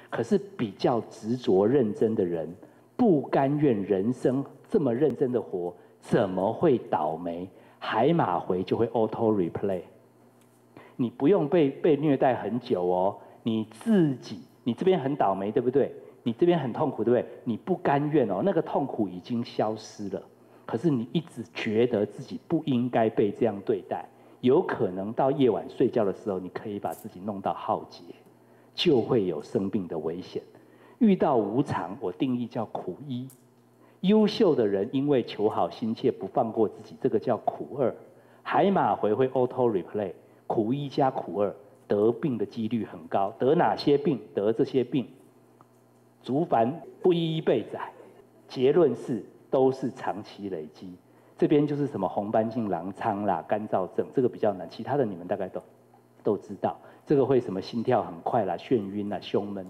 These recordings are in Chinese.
可是比较执着认真的人，不甘愿人生这么认真的活，怎么会倒霉？海马回就会 auto replay。你不用被虐待很久哦，你自己，你这边很倒霉，对不对？你这边很痛苦，对不对？你不甘愿哦，那个痛苦已经消失了，可是你一直觉得自己不应该被这样对待，有可能到夜晚睡觉的时候，你可以把自己弄到浩劫，就会有生病的危险。遇到无常，我定义叫苦一。优秀的人因为求好心切，不放过自己，这个叫苦二。海马回会 auto replay， 苦一加苦二，得病的几率很高。得哪些病？得这些病。竹凡不一一备载，结论是都是长期累积。这边就是什么红斑性狼疮啦、干燥症，这个比较难，其他的你们大概都知道。这个会什么心跳很快啦、眩晕啦、胸闷。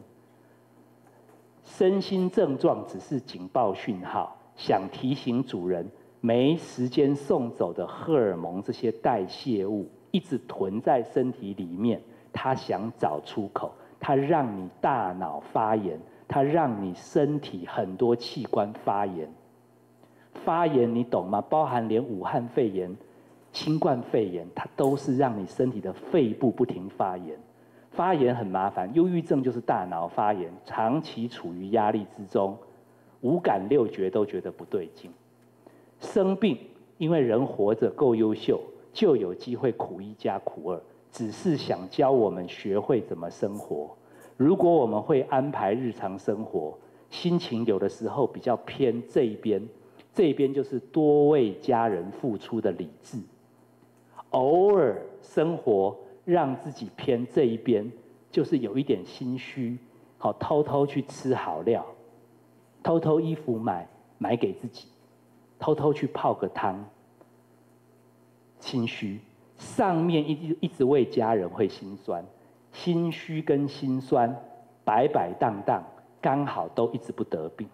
身心症状只是警报讯号，想提醒主人没时间送走的荷尔蒙这些代谢物一直囤在身体里面，它想找出口，它让你大脑发炎，它让你身体很多器官发炎。发炎你懂吗？包含连武汉肺炎、新冠肺炎，它都是让你身体的肺部不停发炎。发炎很麻烦，忧郁症就是大脑发炎，长期处于压力之中，五感六觉都觉得不对劲。生病，因为人活着够优秀，就有机会苦一加苦二，只是想教我们学会怎么生活。如果我们会安排日常生活，心情有的时候比较偏这一边，这一边就是多为家人付出的理智。偶尔生活让自己偏这一边，就是有一点心虚，好偷偷去吃好料，偷偷衣服买给自己，偷偷去泡个汤，心虚。上面一直为家人会心酸，心虚跟心酸摆摆荡荡，刚好都一直不得病。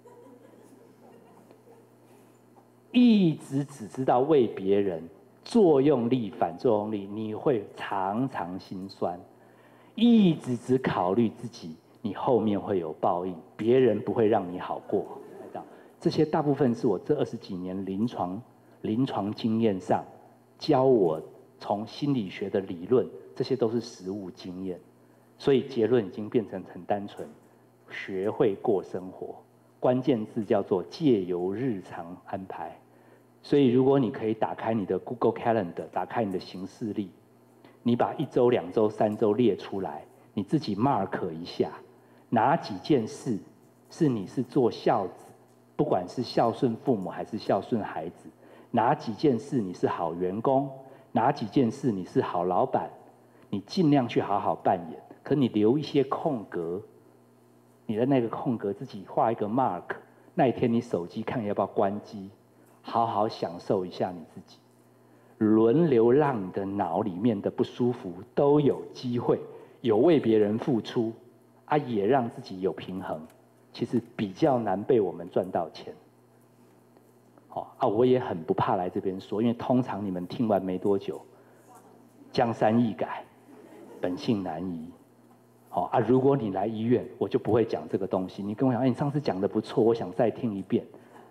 一直只知道为别人，作用力反作用力，你会常常心酸。一直只考虑自己，你后面会有报应，别人不会让你好过。这些大部分是我这20几年临床经验上教我从心理学的理论，这些都是实务经验，所以结论已经变成很单纯，学会过生活。关键字叫做借由日常安排。所以如果你可以打开你的 Google Calendar， 打开你的行事历，你把1周、2周、3周列出来，你自己 mark 一下，哪几件事是你是做孝子，不管是孝顺父母还是孝顺孩子，哪几件事你是好员工，哪几件事你是好老板，你尽量去好好扮演。可你留一些空格，你的那个空格自己画一个 mark， 那一天你手机看要不要关机，好好享受一下你自己，轮流让你的脑里面的不舒服都有机会，有为别人付出啊，也让自己有平衡。其实比较难被我们赚到钱。我也很不怕来这边说，因为通常你们听完没多久，江山易改，本性难移。如果你来医院，我就不会讲这个东西。你跟我讲，你上次讲的不错，我想再听一遍。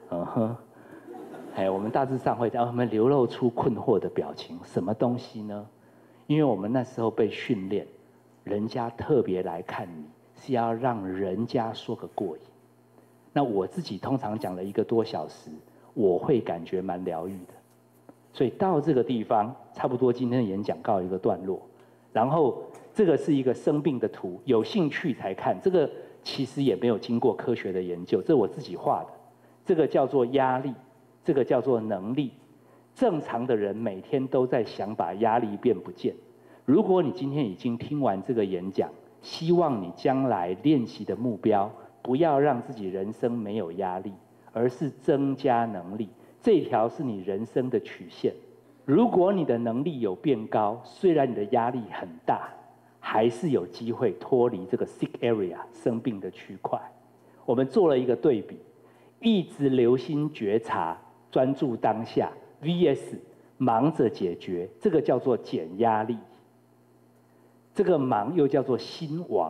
我们大致上会让他们流露出困惑的表情。什么东西呢？因为我们那时候被训练，人家特别来看你，是要让人家说个过瘾。那我自己通常讲了1个多小时，我会感觉蛮疗愈的。所以到这个地方，差不多今天的演讲告一个段落。然后这个是一个生病的图，有兴趣才看。这个其实也没有经过科学的研究，这是我自己画的。这个叫做压力，这个叫做能力。正常的人每天都在想把压力变不见。如果你今天已经听完这个演讲，希望你将来练习的目标，不要让自己人生没有压力，而是增加能力。这条是你人生的曲线。如果你的能力有变高，虽然你的压力很大，还是有机会脱离这个 sick area 生病的区块。我们做了一个对比，一直留心觉察，专注当下 vs 忙着解决，这个叫做减压力。这个忙又叫做心亡，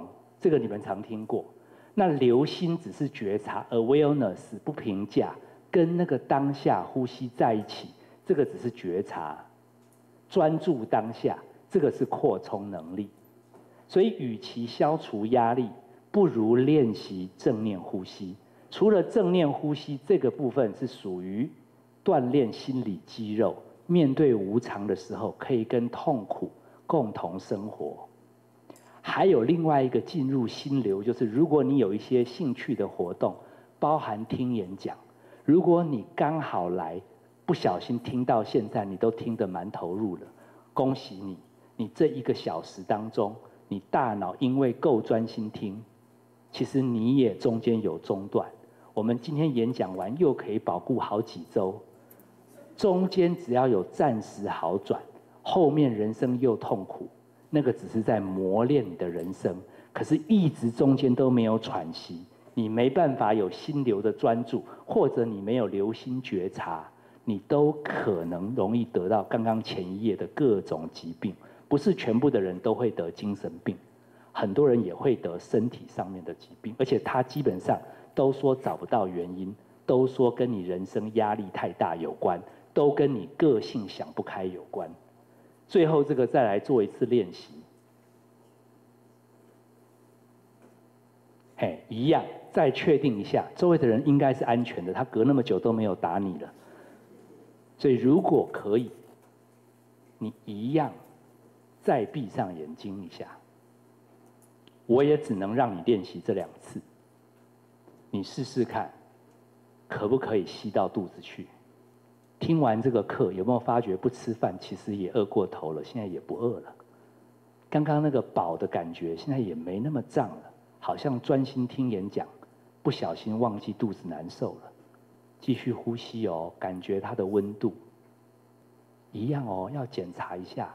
这个你们常听过。那留心只是觉察 ，awareness 不评价，跟那个当下呼吸在一起，这个只是觉察。专注当下，这个是扩充能力。所以，与其消除压力，不如练习正念呼吸。除了正念呼吸这个部分是属于锻炼心理肌肉，面对无常的时候可以跟痛苦共同生活。还有另外一个进入心流，就是如果你有一些兴趣的活动，包含听演讲，如果你刚好来，不小心听到现在你都听得蛮投入了，恭喜你，你这1个小时当中，你大脑因为够专心听，其实你也中间有中断。我们今天演讲完又可以保固好几周，中间只要有暂时好转，后面人生又痛苦，那个只是在磨练你的人生。可是一直中间都没有喘息，你没办法有心流的专注，或者你没有留心觉察，你都可能容易得到刚刚前一页的各种疾病。不是全部的人都会得精神病，很多人也会得身体上面的疾病，而且他基本上都说找不到原因，都说跟你人生压力太大有关，都跟你个性想不开有关。最后这个再来做一次练习，一样再确定一下，周围的人应该是安全的，他隔那么久都没有打你了。所以如果可以，你一样再闭上眼睛一下，我也只能让你练习这2次。你试试看，可不可以吸到肚子去？听完这个课，有没有发觉不吃饭其实也饿过头了，现在也不饿了？刚刚那个饱的感觉，现在也没那么胀了，好像专心听演讲，不小心忘记肚子难受了。继续呼吸哦，感觉它的温度。一样哦，要检查一下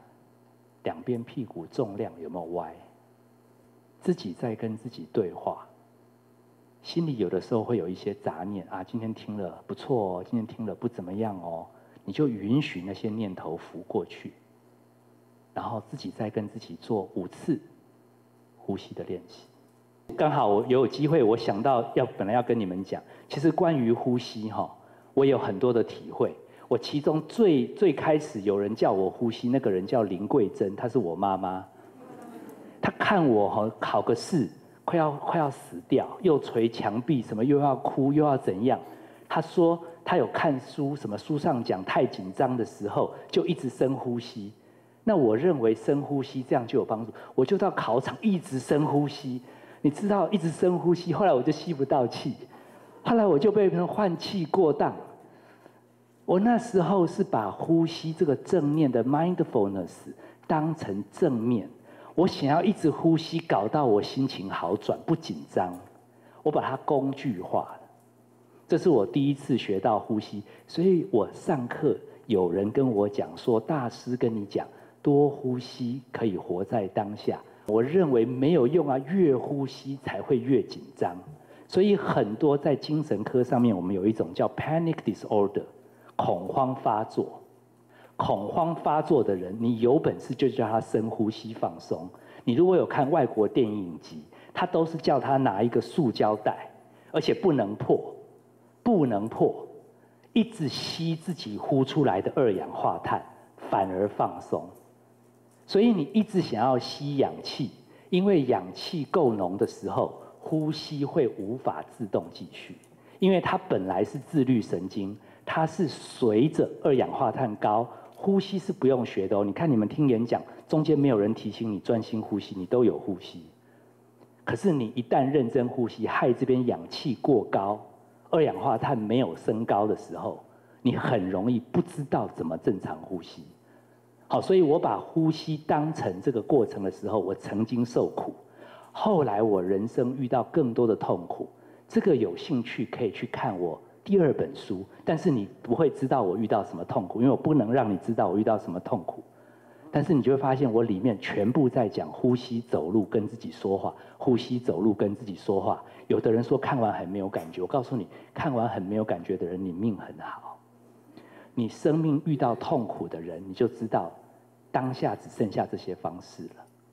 2边屁股重量有没有歪，自己在跟自己对话。心里有的时候会有一些杂念啊，今天听了不错哦，今天听了不怎么样哦，你就允许那些念头浮过去，然后自己再跟自己做5次呼吸的练习。刚好我有机会，我想到本来要跟你们讲，其实关于呼吸我有很多的体会。我其中最开始有人叫我呼吸，那个人叫林桂珍，她是我妈妈。她看我考个试，快要死掉，又捶墙壁，什么又要哭又要怎样。她说她有看书，什么书上讲太紧张的时候就一直深呼吸。那我认为深呼吸这样就有帮助，我就到考场一直深呼吸。你知道一直深呼吸，后来我就吸不到气，后来我就被人换气过当。我那时候是把呼吸这个正念的 mindfulness 当成正面，我想要一直呼吸，搞到我心情好转，不紧张。我把它工具化了，这是我第一次学到呼吸。所以我上课有人跟我讲说，大师跟你讲多呼吸可以活在当下。我认为没有用啊，越呼吸才会越紧张。所以很多在精神科上面，我们有一种叫 panic disorder。恐慌发作，恐慌发作的人，你有本事就叫他深呼吸放松。你如果有看外国电影集，他都是叫他拿一个塑胶袋，而且不能破，不能破，一直吸自己呼出来的2氧化碳，反而放松。所以你一直想要吸氧气，因为氧气够浓的时候，呼吸会无法自动继续，因为它本来是自律神经。它是随着2氧化碳高，呼吸是不用学的哦。你看你们听演讲，中间没有人提醒你专心呼吸，你都有呼吸。可是你一旦认真呼吸，害这边氧气过高，2氧化碳没有升高的时候，你很容易不知道怎么正常呼吸。好，所以我把呼吸当成这个过程的时候，我曾经受苦，后来我人生遇到更多的痛苦。这个有兴趣可以去看我第2本书，但是你不会知道我遇到什么痛苦，因为我不能让你知道我遇到什么痛苦。但是你就会发现我里面全部在讲呼吸、走路、跟自己说话，呼吸、走路、跟自己说话。有的人说看完很没有感觉，我告诉你，看完很没有感觉的人，你命很好。你生命遇到痛苦的人，你就知道当下只剩下这些方式了。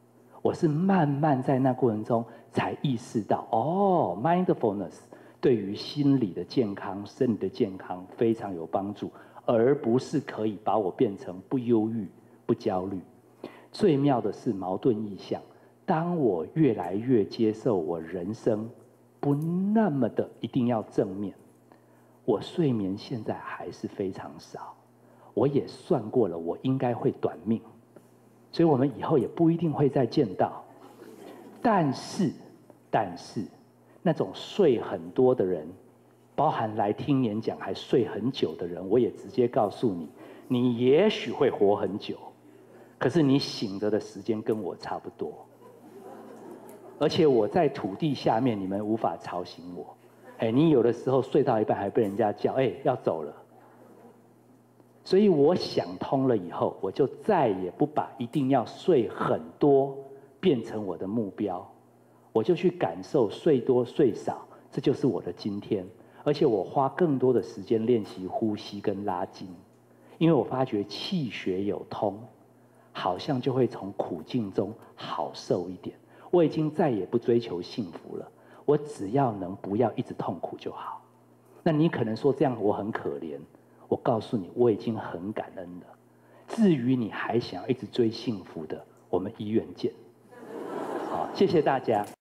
我是慢慢在那过程中才意识到，哦，mindfulness 对于心理的健康、身体的健康非常有帮助，而不是可以把我变成不忧郁、不焦虑。最妙的是矛盾意象，当我越来越接受我人生不那么的一定要正面，我睡眠现在还是非常少，我也算过了，我应该会短命，所以我们以后也不一定会再见到。但是那种睡很多的人，包含来听演讲还睡很久的人，我也直接告诉你，你也许会活很久，可是你醒着的时间跟我差不多，而且我在土地下面，你们无法吵醒我。你有的时候睡到一半还被人家叫，要走了。所以我想通了以后，我就再也不把一定要睡很多变成我的目标，我就去感受睡多睡少，这就是我的今天。而且我花更多的时间练习呼吸跟拉筋，因为我发觉气血有通，好像就会从苦境中好受一点。我已经再也不追求幸福了，我只要能不要一直痛苦就好。那你可能说这样我很可怜，我告诉你，我已经很感恩了。至于你还想要一直追幸福的，我们医院见。好，谢谢大家。